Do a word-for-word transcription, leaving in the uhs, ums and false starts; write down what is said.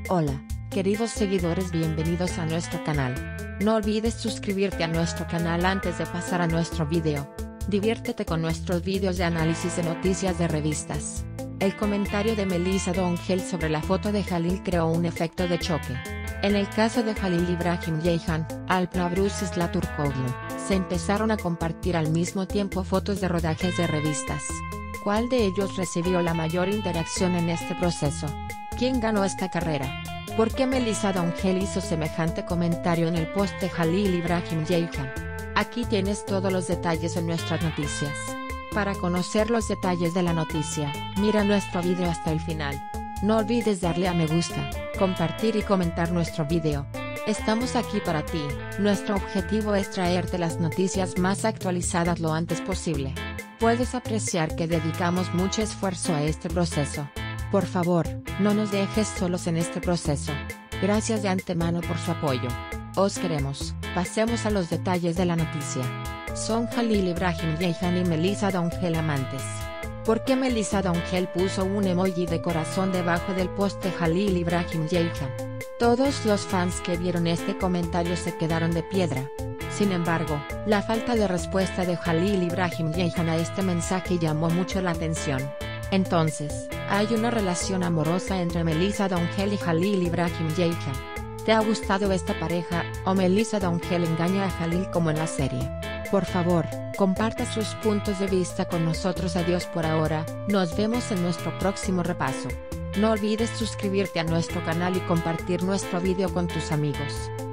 Hola, queridos seguidores, bienvenidos a nuestro canal. No olvides suscribirte a nuestro canal antes de pasar a nuestro video. Diviértete con nuestros videos de análisis de noticias de revistas. El comentario de Melissa Dongel sobre la foto de Jalil creó un efecto de choque. En el caso de Jalil Ibrahim Ceyhan, Alp Navruz y Zlaturkoglu, se empezaron a compartir al mismo tiempo fotos de rodajes de revistas. ¿Cuál de ellos recibió la mayor interacción en este proceso? ¿Quién ganó esta carrera? ¿Por qué Melissa Dongel hizo semejante comentario en el post de Jalil Ibrahim Ceyhan? Aquí tienes todos los detalles en nuestras noticias. Para conocer los detalles de la noticia, mira nuestro video hasta el final. No olvides darle a me gusta, compartir y comentar nuestro video. Estamos aquí para ti, nuestro objetivo es traerte las noticias más actualizadas lo antes posible. Puedes apreciar que dedicamos mucho esfuerzo a este proceso. Por favor, no nos dejes solos en este proceso. Gracias de antemano por su apoyo. Os queremos. Pasemos a los detalles de la noticia. Son Jalil Ibrahim Ceyhan y Melissa Dongel amantes. ¿Por qué Melissa Dongel puso un emoji de corazón debajo del post de Jalil Ibrahim Ceyhan? Todos los fans que vieron este comentario se quedaron de piedra. Sin embargo, la falta de respuesta de Jalil Ibrahim Ceyhan a este mensaje llamó mucho la atención. Entonces, ¿hay una relación amorosa entre Melissa Dongel y Jalil Ibrahim Ceyhan? ¿Te ha gustado esta pareja, o Melissa Dongel engaña a Jalil como en la serie? Por favor, comparta sus puntos de vista con nosotros. Adiós por ahora, nos vemos en nuestro próximo repaso. No olvides suscribirte a nuestro canal y compartir nuestro video con tus amigos.